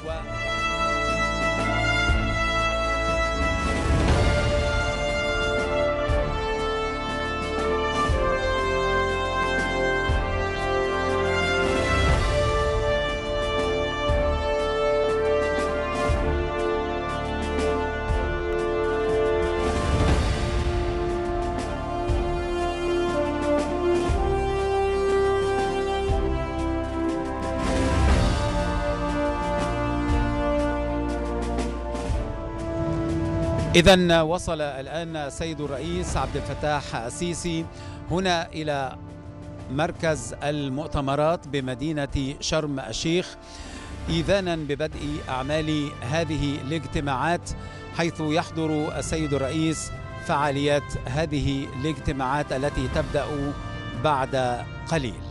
إذن وصل الآن السيد الرئيس عبد الفتاح السيسي هنا إلى مركز المؤتمرات بمدينة شرم الشيخ إذانا ببدء أعمال هذه الاجتماعات، حيث يحضر السيد الرئيس فعاليات هذه الاجتماعات التي تبدأ بعد قليل.